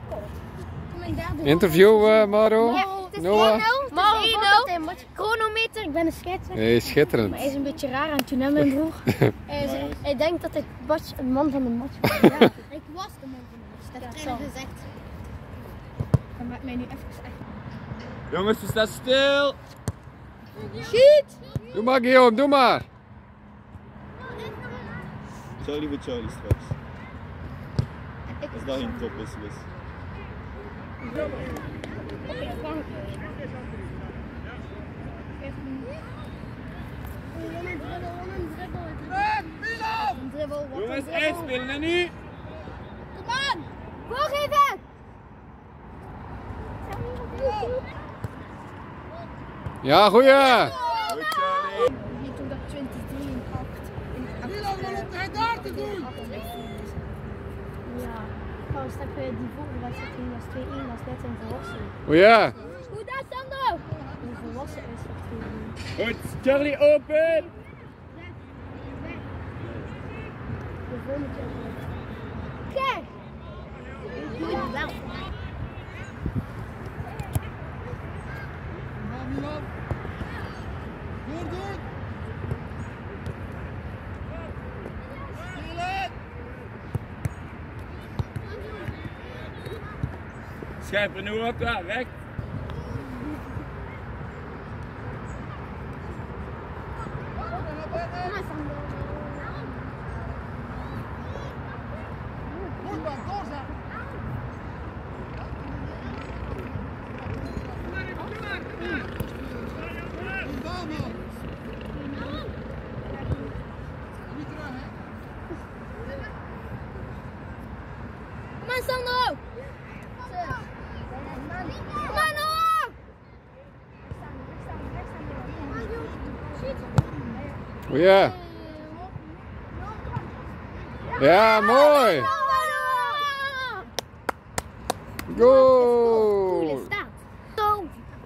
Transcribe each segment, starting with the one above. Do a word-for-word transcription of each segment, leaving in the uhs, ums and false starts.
Interview, uh, Maro. Ja, het is Noah. één nul. Maro, één nul. Chronometer, ik ben een scheidsrechter. Hey, schitterend. Maar hij is een beetje raar aan het doen, hè, mijn broer. hij, is, hij denkt dat ik Bas een man van de match ben. Ja. Ik was de man van de match, dat heb ik al gezegd. Dat maakt mij nu even echt. Jongens, we staan stil. Schiet! Doe maar, Guillaume, doe maar. Charlie voor Charlie straks. Als dat geen topwissel is. Jongens, uitspelen en nu! Kom aan! Voorgeven! Ja, goeie. Goed, Charlie. Niet omdat twintig drie in acht. Milo, wat op hij daar te doen? Ja, trouwens, dat je die vorige wedstrijd ging, was twee één, dat is net een volwassen. Goeie. Goed dat, Sandro! Een volwassen uitslag twee één. Goed, Charlie open! De volgende keer. Kijk! Goed wel. Milan. Door, door. Spelen. Scherper nu ook klaar, recht. Goed man, doorzet. Inbouw man. Niet terug hè. Kom aan, Sandro! Kom aan, Noah! Goeie. Ja, mooi. Goal. Cool is dat. Zo.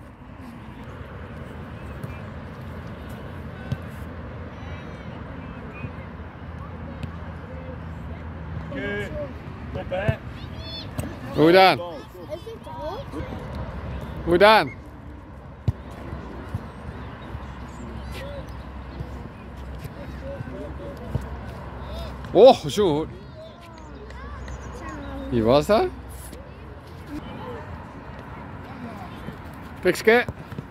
Oké, top hè. Goed gedaan. Is dit toch? Goed gedaan. Oh, zo goed. Wie was dat? Pikske.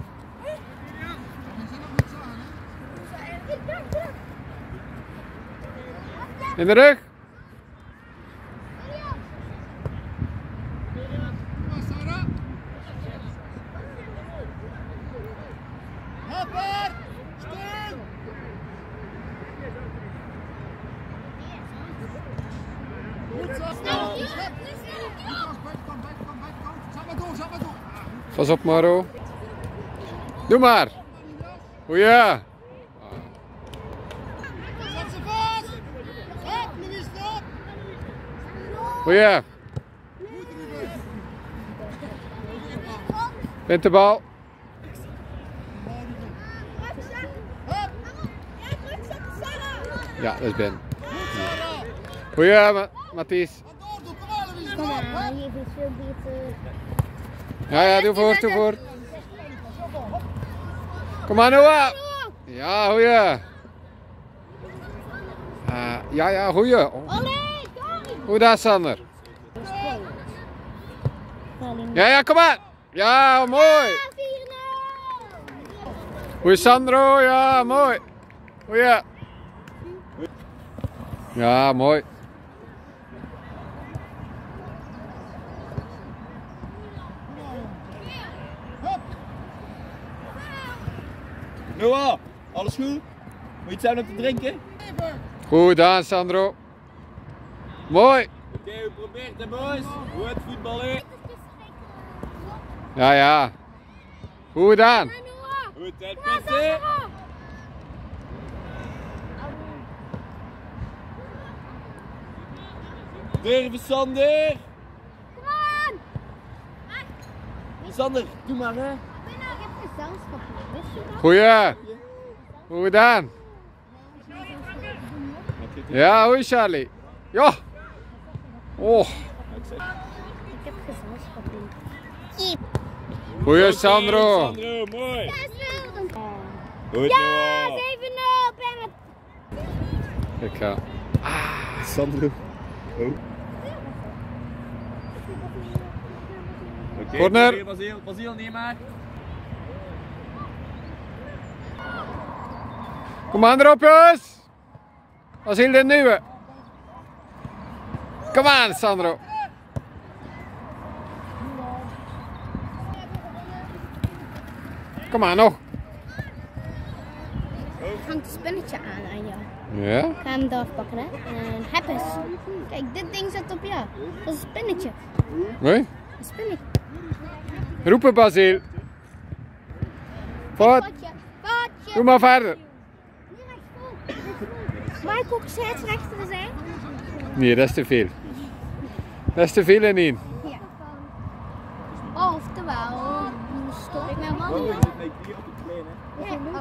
In de rug. Sarah. Hopper. Steun. Goed zo. Buitenkant, buitenkant, buitenkant. Zet maar door, zet maar door. Pas op, Maro. Doe maar. Goeie. Zet ze vast. Hop, Louis, stop. Goeie. Wint de bal. Ja, dat is Ben. Goeie, Ma Mathies. Kom maar, hier is veel beter. Ja, ja, doe voor, doe voor. Kom maar, Noah. Ja, goeie. Uh, ja, ja, goeie. Oh. Hoe daar, Sander? Ja, ja, kom maar. Ja, mooi. Goeie, Sandro. Ja, mooi. Goeie. Ja, mooi. Noah, alles goed? Moet je iets hebben om te drinken? Goed gedaan, Sandro. Mooi. Oké, okay, we proberen het boys. Goed voetballen. Ja, ja. Goed gedaan. Goed, tijd pissen. Durven, Sander. Kom aan! Sander, doe maar hè. Ik ben nou even gezelschap. Goeie. Goed gedaan. Ja, hoi Charlie. Ja. Oh. heb gezelschap in. Goeie Sandro. Sandro, mooi. Ja, Goed, Noah. zeven nul, penalty. Kijk ja. Sandro. Oh. Oké, Corner. Basiel, Basiel, neem maar. Kom aan erop jongens. Dat is heel de nieuwe. Kom aan Sandro. Kom aan nog. Hangt een spinnetje aan aan jou. Ja? Ik ga hem eraf pakken, hè. En heb eens. Kijk, dit ding zit op jou. Dat is een spinnetje. Mooi. Een spinnetje. Roepen Basiel. Voort. Potje. Potje. Doe maar verder. Hier rechtsvoor. Mag ik ook scheidsrechter zijn? Nee, dat is te veel. Dat is te veel in één. Ja. Oftewel, stop ik mijn man Oh, in. je zit met je op het plein, hè. Ja, oh.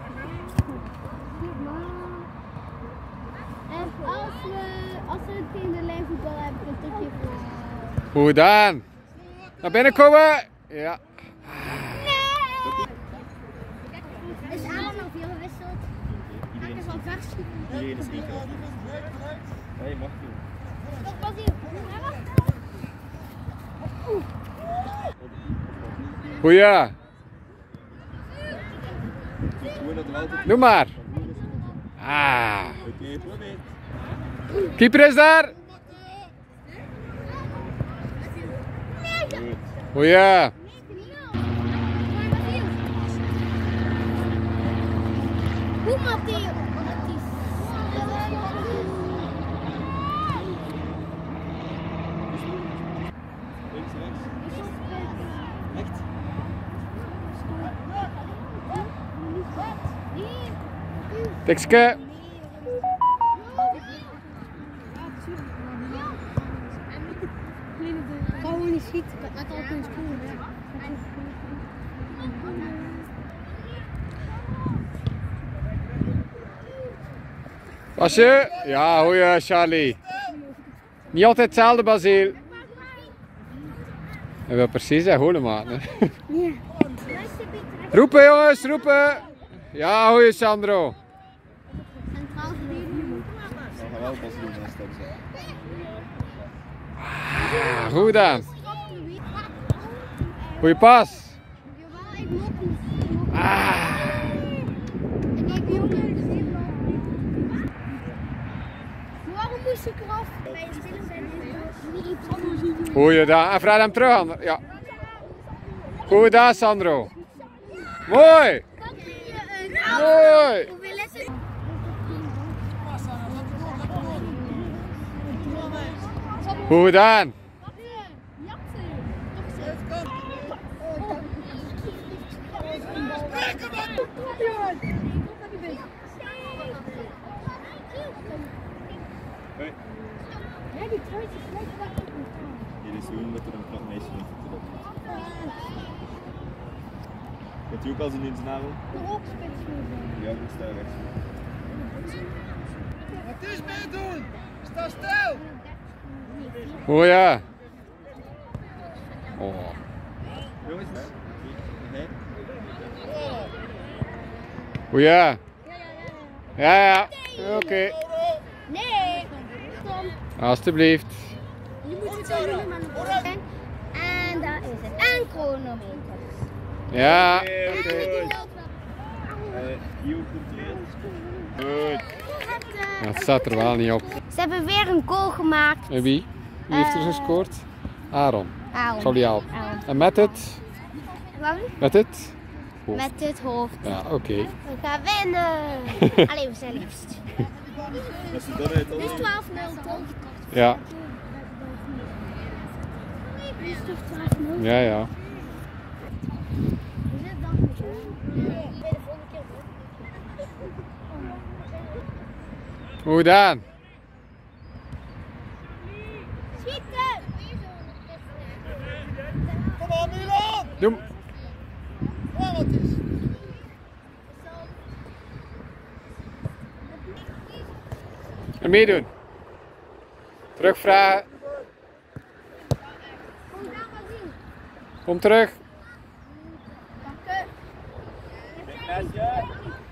En als we, als we het tegen de lijn voetbal hebben, een tikje voor. Goed gedaan. Naar binnen komen. Ja. Is Aaron al veel gewisseld? Iedereen is al vers. Iedereen is één keer. Ja, je mag doen. Stop Basiel. Goeie. Gewoon dat er altijd... Doe maar. Ah. Oké, probeer. Keeper is daar. Goed. Goeie. Hoe Matteo? Links, rechts. Echt? Tikske. Gewoon niet schieten, dat al kunnen scoren. Was je? Ja, goeie Charlie. Niet altijd hetzelfde Basiel. Hij wil precies zijn golen maken. Hè. Ja. Roepen jongens, roepen. Ja, goeie Sandro. Centraal verdedigen. Dan gaan we wel Basiel naast hem zetten. Ah, goed gedaan. Goeie pas. Jawel, ik loop. Ah. En ik wil waarom moest ik eraf? Bij de spelers zijn niet iets. Goeie gedaan. En vraag hem terug aan. Ja. Goed gedaan Sandro. Mooi. Mooi. Hoeveel is het? Goed gedaan. Hoi. Hier is gewoon dat er een knap meisje in zit. Hebt u ook al zin in zijn navel? Ja, ik sta rechts. Wat is meedoen? Sta stil! Oh ja. Oh. Jongens, nee. Oh ja. Ja, ja. Oké. Okay. Nee. Tom. Alsjeblieft. Je moet het zo doen, maar nog zijn. En daar is het. En chronometer. Ja. Oké, Oké. goed. Eh, hier komt erin. Goed. Ja, het staat er wel niet op. Ze hebben weer een goal gemaakt. En wie? Wie heeft er gescoord? Aaron. Aaron. Zal die helpen? Aaron. En met het? Wat? Met het? Hoofd. Met het hoofd. Ja, oké. Okay. We gaan winnen. Alleen we zijn liefst. Als je dan uit Het is twaalf nul toch? Ja. Het is toch twaalf nul? Ja, ja. Goed gedaan. Schieten! Kom op Milan! Doe. Ja, wat is? En meedoen. Terugvragen. Kom terug. Pakken. Mesje.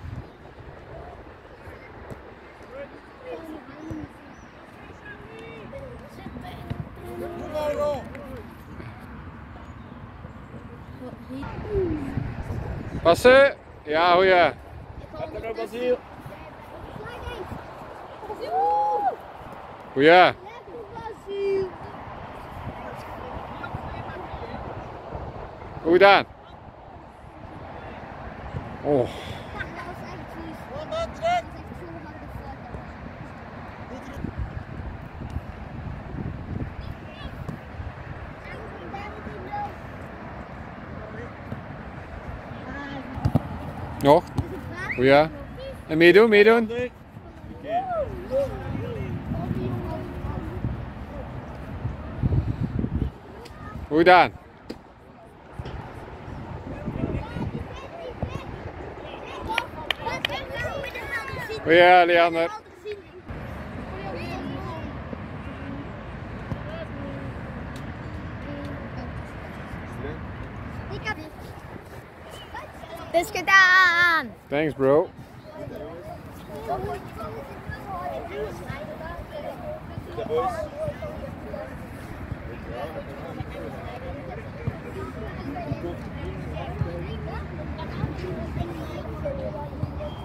Passen. Ja, goeie. Gaat er nog Basiel? Goeie. Goed gedaan. Oh. Nog. Goeie. En meedoen, meedoen. Oké. Goed gedaan. Goeie, Leander. Het is gedaan! Thanks, bro. De boys.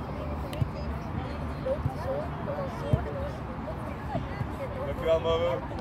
Dankjewel, Maro.